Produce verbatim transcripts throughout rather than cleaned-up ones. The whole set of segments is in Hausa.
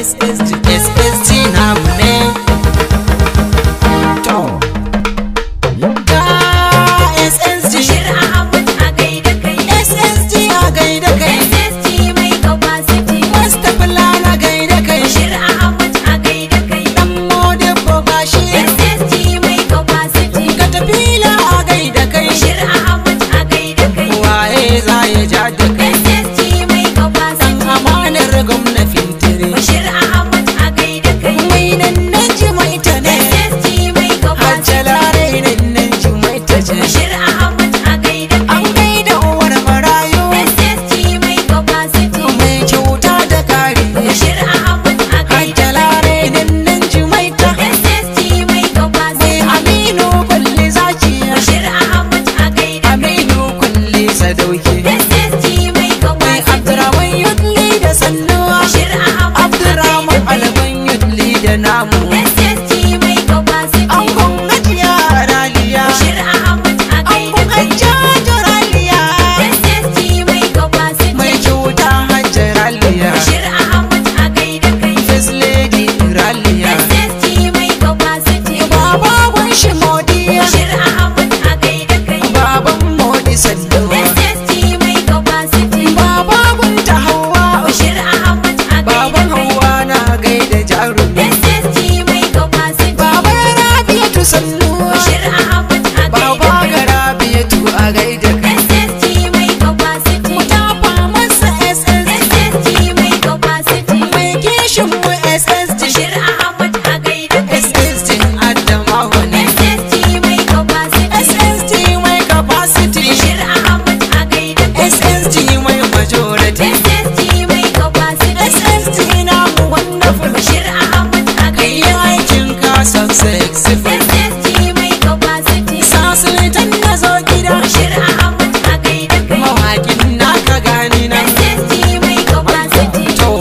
S S G S S G namu ne. To ga S S G Bashir Ahmad a gaida kai. S S G a gaida kai. S S G mai capacity. Mustapha Lala gaida kai. Bashir Ahmad a gaida kai. Dan Modibbo Bashir. S S G mai capacity. Katafila a gaida kai. Bashir Ahmad a gaida kai. Waye za ya ja da kai? S S G mai capacity. Amanar gwamna Fintiri. Bashir Ahmad a gaida kai. Mai nan nan ji mai ta ne. S S G mai capacity. Hajjalare nan nan ji mai ta ce. Bashir Ahmad a gaida An kai. gaida uwar marayu. S S G mai capacity. Mai kyauta da kari. Bashir Ahmad a gaida kai. Hajjalare nan nan ji mai ta. S S G mai Mai capacity. Aminu kulli zaki. Bashir Ahmad a gaida kai. Aminu kulli sadauki. S S G mai Mai capacity. Abdurrahman Yudli da sannuwa. Bashir Ahmad a Abdurrahman gaida kai. Alban Yudli da namu. S S G mai capacity. An gwamnatiya raliya. Bashir Ahmad a An gaida kai. gwamnatiya raliya. S S G mai capacity. Mai kyauta hajjar raliya. Bashir Ahmad a gaida kai. First lady raliya. S S G mai capacity. Baba gunshi modiya. Bashir Ahmad a gaida kai. Baban modi sanduwa. S S G mai capacity. Baba gunta hawa. Bashir Ahmad a gaida Baban kai. hawa na gaida jarumi. S S G mai capacity. Baba Rabiatu sannuwa. Bashir Ahmad a gaida Baba kai. ga Rabiatu a gaida kai. S S G mai capacity. Tafa masa S S G. S S G mai capacity. Mai kishin mu S S G. Bashir Ahmad a gaida kai. S S G Adamawa ne. S S G mai capacity. S S G mai capacity. Bashir Ahmad a gaida kai. S S G mai majority. S S G mai capacity. S S G na mu wonderful. Bashir Ahmad a Kai gaida kai. aikin kasan successful. S S G mai capacity. Sasilitan na zo gida. Bashir Ahmad a gaida kai. Mawaƙin naka gani nan. S S G mai capacity. To,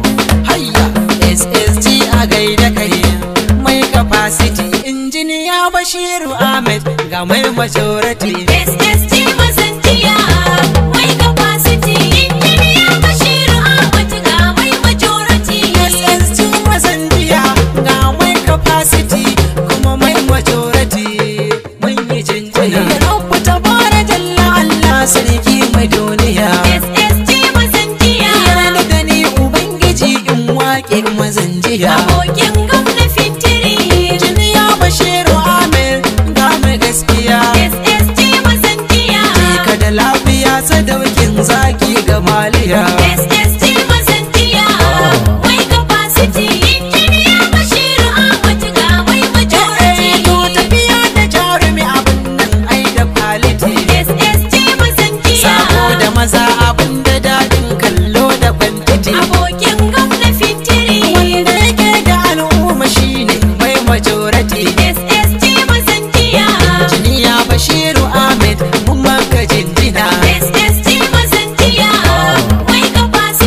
hayya S S G a gaida kai. Mai capacity. Injiniya Bashiru Ahmed ga mai majority. S S G mazanjiya mai capacity. Injiniya Bashir Ahmad ga mai majority. S S G mazanjiya ga mai capacity kuma mai majority. Mun yi jinjina. Rabbu tabara jalla Allah sarki mai duniya. S S G mazanjiya Yana da ni Ubangiji in waƙe mazanjiya. abokin gwamna Fintiri. Injiniya Bashiru Ahmed ga mai gaskiya. S S G mazanjiya Ka da lafiya sadaukin zaki ga maliya. S S G mazanjiya mai capacity. Injiniya Bashir Ahmad ga mai majority. To tafiya da jarumi abin nan ai da quality. S S G mazanjiya Sako da maza abin da dadin kallo da quantity. abokin gwamna Fintiri. Wanda yake da al'umma shine mai majority. S S G mazanjiya Injiniya Bashiru Ahmed mun maka jinjina. S S G mazanjiya mai capacity.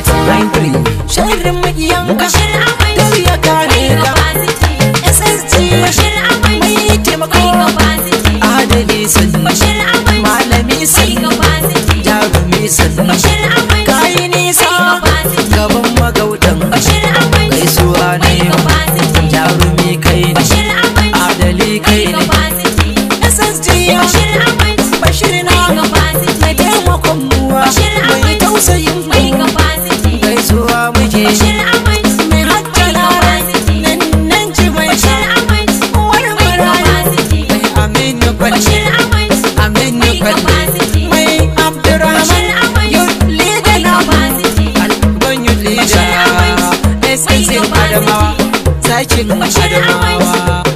capacity sharrin makiyanka Bashir Ahmad duk ya kare mai ka capacity S S G Bashir Ahmad mai taimako mai capacity adali sannu Bashir Ahmad malami mai sannu capacity jarumi sannu Bashir Ahmad kayi nisa mai capacity gaban magautan Bashir Ahmad gaisuwa mai ne capacity jarumi kai ne Bashir Ahmad adali kai mai ne capacity S S G Bashir Ahmad bashir na mai capacity mai taimakon muwa Bashir mai Ahmad tausayin mai mu capacity gaisuwa muke Bashir Ahmad mai hajjala capacity nan nan ji mai Bashir Ahmad wani mai marayu capacity mai aminu kwalle Bashir Ahmad aminu mai kwalle capacity mai abdurrahman Bashir Ahmad yau leda mai na capacity alban yau leda Bashir Ahmad S S G mai adamawa capacity zakin Bashir Ahmad adamawa